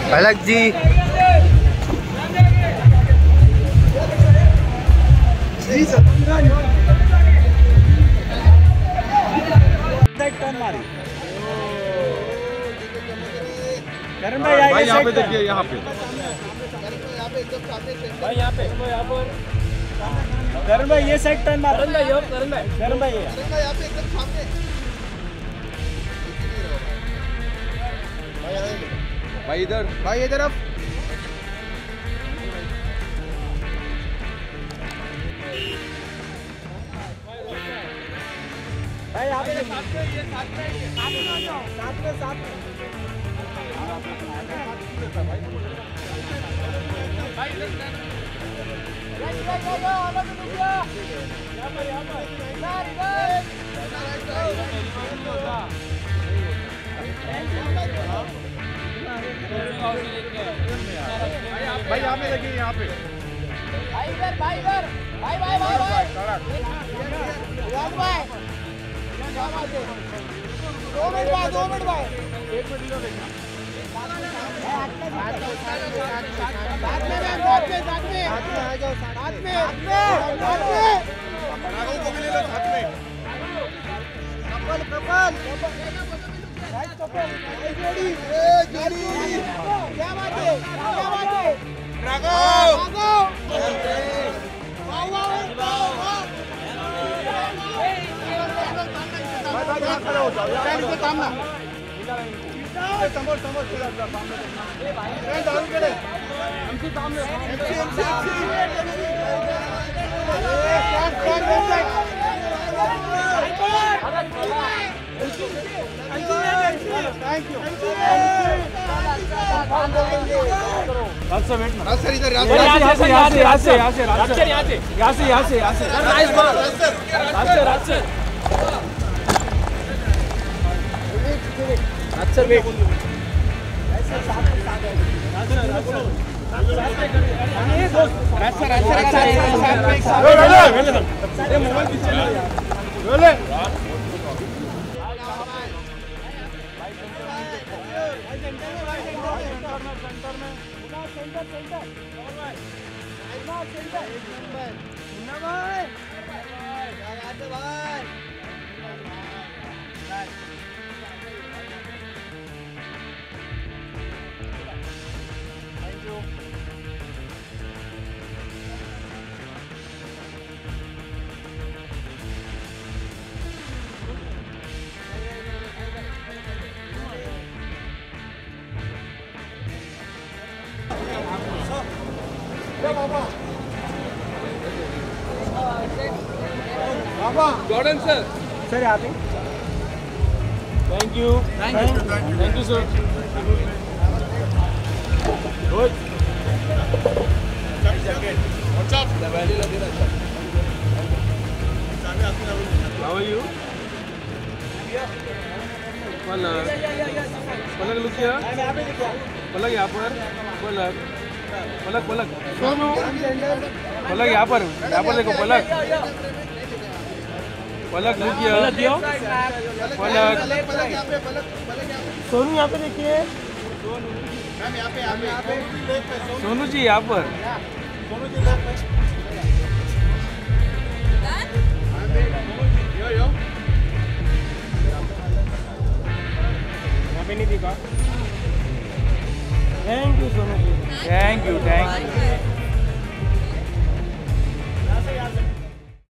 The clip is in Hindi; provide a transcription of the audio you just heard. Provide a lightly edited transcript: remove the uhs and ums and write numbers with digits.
पलक जी करण भाई यहाँ पे देखिए, यहाँ पे भाई यहाँ पे करण भाई ये साइड टर्न मारो। करण भाई करण भाई यहाँ पे एकदम सामने भाई इधर, भाई ये तरफ भाई यहाँ पे भाई यहाँ पे देखिए, यहाँ पे भाई इधर भाई इधर भाई भाई भाई भाई याद भाई क्या बात है 2 मिनट बाद 1 मिनट साथ में को भी ले लो साथ में। जोड़ी क्या बात है ड्रैगो खड़े हो जाओ यार, इसे काम ना संभल डाउन करे हमसे सामने थैंक यू सर इधर जॉर्डन सर यहाँ पे thank you sir. How are you? Palak look here. Palak यहाँ पर, पलक सोनू, पलक यहाँ पर देखो पलक लुक here. पलक सोनू यहाँ पे देखिए, सोनू जी यहाँ पर। नहीं दिखा। Thank you Sonu ji. Thank you